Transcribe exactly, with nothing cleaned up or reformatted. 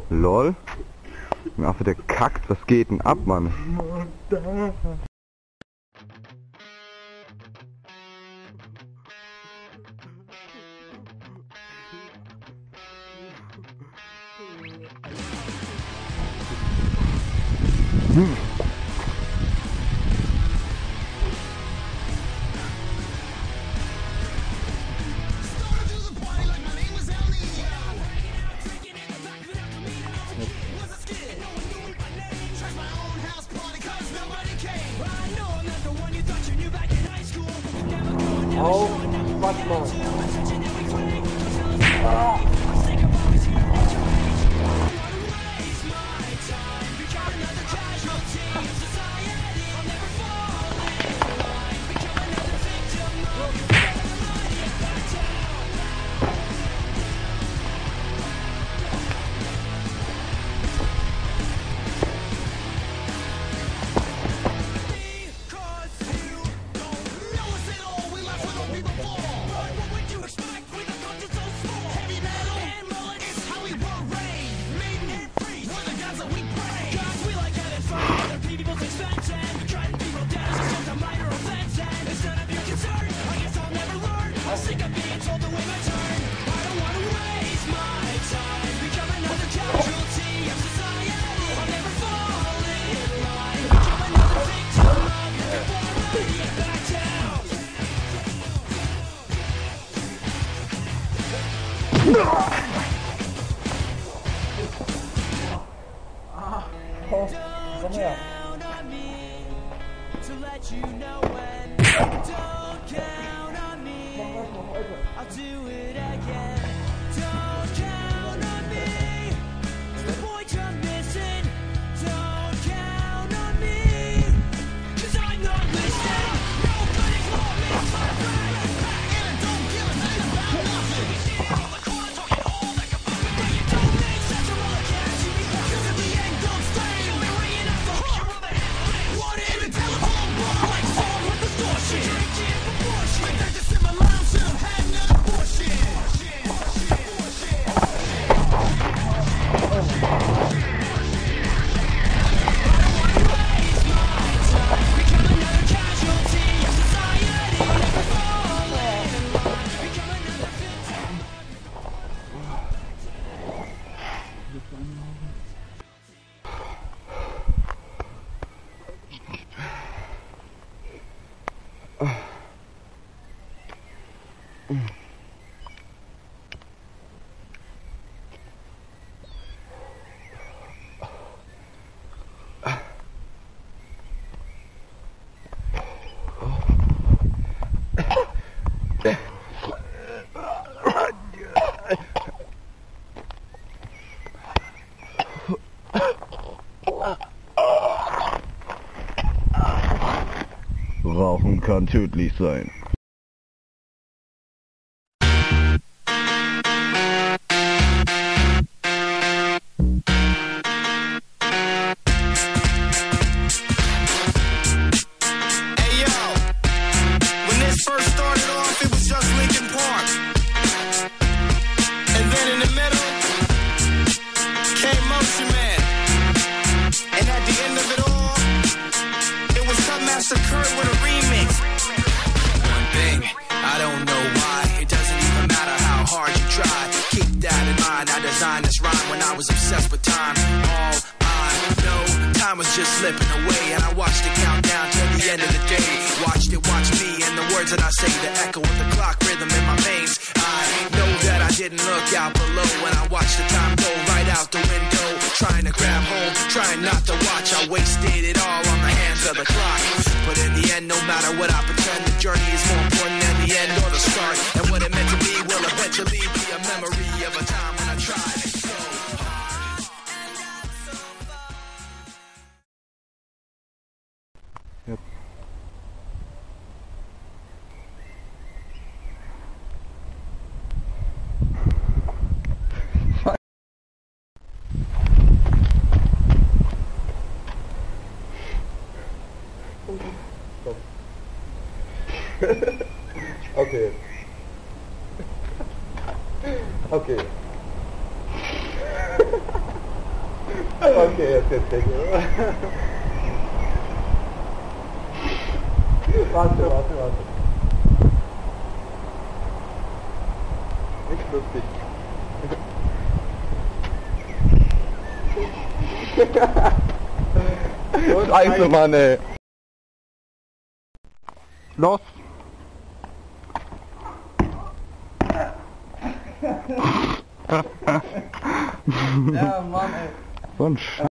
Lol. Ein Affe, der kackt. Was geht denn ab, Mann? Hm. Oh, fuck man. Ah. Oh, komm her. Rauchen kann tödlich sein. When I was obsessed with time, all I know, time was just slipping away, and I watched it count down to the end of the day. Watched it watch me, and the words that I say, the echo of the clock rhythm in my veins. I know that I didn't look out below when I watched the time go right out the window, trying to grab hold, trying not to watch. I wasted it all on the hands of the clock. But in the end, no matter what I pretend, the journey is more important than the end or the start. And what it meant to be will eventually be a memory of a time when I tried. Yep. Okay. Okay. Okay, jetzt jetzt nicht. Warte, warte, warte. Nicht lustig. Scheiße, Mann, ey. Los. Ja, Mann, ey. So ein Scheiß.